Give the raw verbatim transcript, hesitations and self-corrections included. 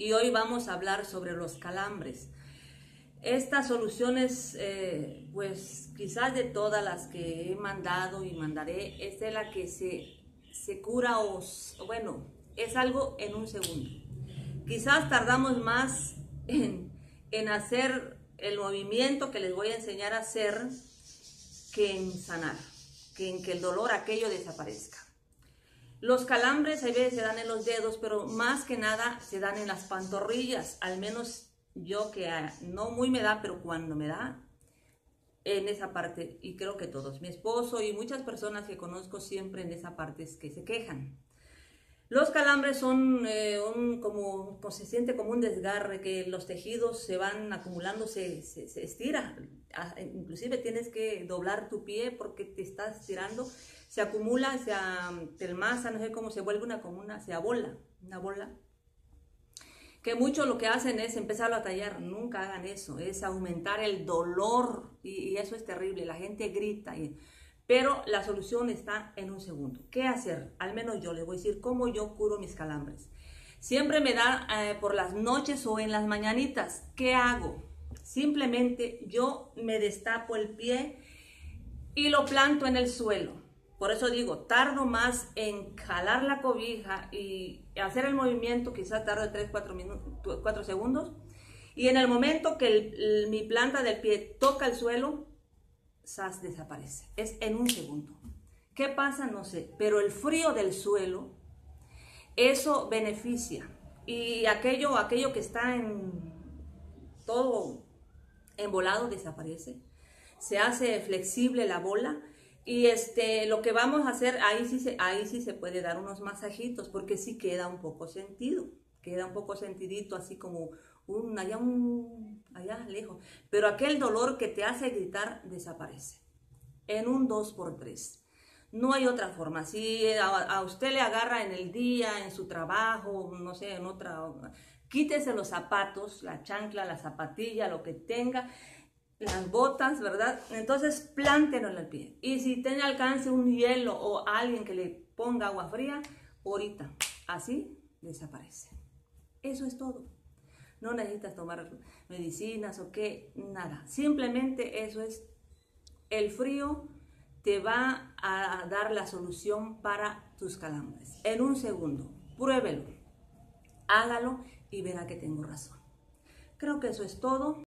y hoy vamos a hablar sobre los calambres. Estas soluciones, eh, pues quizás de todas las que he mandado y mandaré, es de la que se, se cura o, bueno, es algo en un segundo. Quizás tardamos más en, en hacer el movimiento que les voy a enseñar a hacer que en sanar, que en que el dolor aquello desaparezca. Los calambres a veces se dan en los dedos, pero más que nada se dan en las pantorrillas, al menos yo que no muy me da, pero cuando me da, en esa parte, y creo que todos, mi esposo y muchas personas que conozco siempre en esa parte es que se quejan. Los calambres son eh, un, como, pues se siente como un desgarre, que los tejidos se van acumulando, se, se, se estira, inclusive tienes que doblar tu pie porque te estás estirando, se acumula, se telmaza, no sé cómo se vuelve una como una, se abola, una bola. Que muchos lo que hacen es empezar a tallar, nunca hagan eso, es aumentar el dolor y, y eso es terrible, la gente grita, y, pero la solución está en un segundo. ¿Qué hacer? Al menos yo les voy a decir cómo yo curo mis calambres. Siempre me da eh, por las noches o en las mañanitas. ¿Qué hago? Simplemente yo me destapo el pie y lo planto en el suelo. Por eso digo, tardo más en jalar la cobija y hacer el movimiento, quizás tarde tres, cuatro segundos. Y en el momento que el, el, mi planta del pie toca el suelo, ¡zas!, desaparece. Es en un segundo. ¿Qué pasa? No sé. Pero el frío del suelo, eso beneficia. Y aquello, aquello que está en todo embolado desaparece. Se hace flexible la bola. Y este, lo que vamos a hacer, ahí sí, se, ahí sí se puede dar unos masajitos, porque sí queda un poco sentido, queda un poco sentidito, así como un, allá, un, allá lejos. Pero aquel dolor que te hace gritar desaparece, en un dos por tres. No hay otra forma. Si a, a usted le agarra en el día, en su trabajo, no sé, en otra, quítese los zapatos, la chancla, la zapatilla, lo que tenga, las botas, ¿verdad? Entonces plántenlo en el pie. Y si tiene alcance un hielo o alguien que le ponga agua fría, ahorita, así desaparece. Eso es todo. No necesitas tomar medicinas o qué, nada. Simplemente eso es, el frío te va a dar la solución para tus calambres. En un segundo, pruébelo, hágalo y verá que tengo razón. Creo que eso es todo.